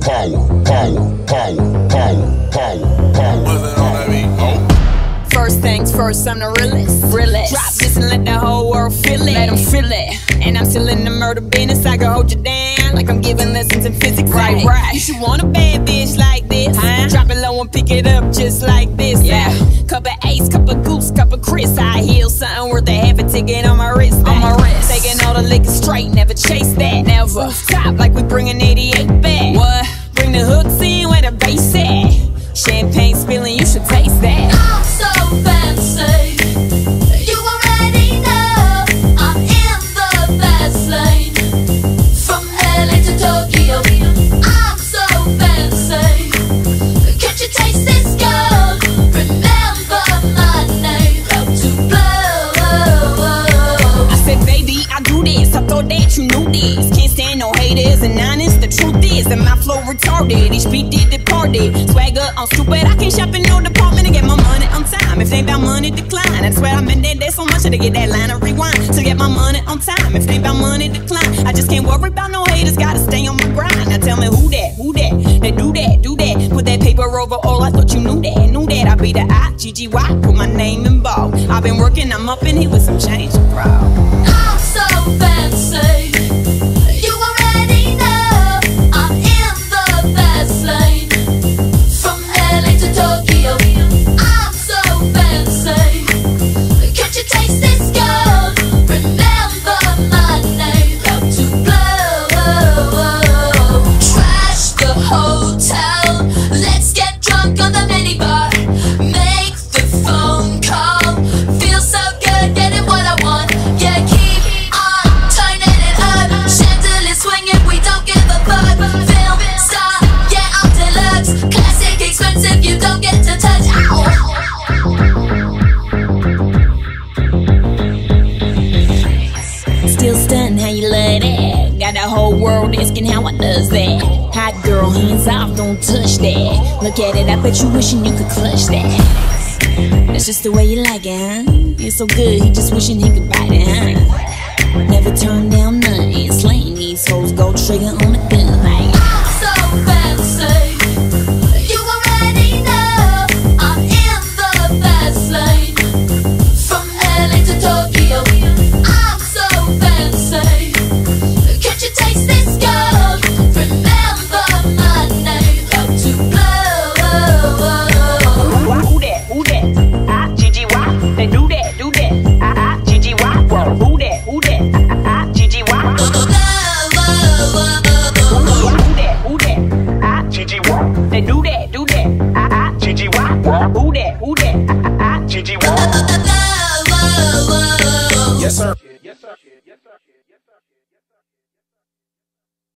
First things first, I'm the realest. Drop this and let the whole world feel it. Let them feel it. And I'm still in the murder business. I can hold you down like I'm giving lessons in physics. Right. You should want a bad bitch like this. Drop it low and pick it up just like this. Cup of Ace, cup of Goose, cup of Chris. I heal something worth a half a ticket on my wrist. Taking all the liquor straight, never chase that. Never top like we bringing 88 back. What? Bring the hooks in where the bass at. Champagne spilling, you should taste that. I'm so fancy, you already know. I'm in the fast lane, from LA to Tokyo. I'm so fancy, can't you taste this gold? Remember my name, about to blow. I said, baby, I do this, I thought that you knew this. Can't stand no haters and honest, the truth is that my flow retarded. Each beat did departed, swagger on stupid. I can't shop in no department to get my money on time. If they about money, decline. That's where I'm in that day so much to get that line of rewind. To get my money on time. If they about money, decline. I just can't worry about no haters, gotta stay on my grind. Now tell me who that? They do that. Put that paper over all, I thought you knew that. I be the I-G-G-Y, put my name in bold. I've been working, I'm up in here with some change, bro. I'm so fancy, you already know. I'm in the fast lane, from LA to Tokyo. I'm so fancy, can't you taste this gold? Remember my name, about to blow. Trash the hotel, let's get drunk on the minibar. Make the phone call, feel so good, getting what I want. Yeah, keep on turning it up, chandelier swinging, we don't give a fuck. Film star, yeah, I'm deluxe, classic, expensive, you don't get to touch. Still stunned how you love that. Got the whole world asking how I does that. Hot girl, hands off, don't touch that. Look at it, I bet you wishing you could clutch that. That's just the way you like it, huh? You're so good, he just wishing he could bite it, huh? Never turn down nothing, slaying these hoes, go trigger on the gun like. I'm so fancy, you already know. I'm in the fast lane, from LA to Tokyo. I'm so fancy, can't you taste this gold? Remember my name, about to blow. Who that? I-G-G-Y. They do that. I-G-G-Y. Who that? I-G-G-Y. Who that? I-G-G-Y. They do that. I-G-G-Y. Who that? I-G-G-Y. Yes, sir.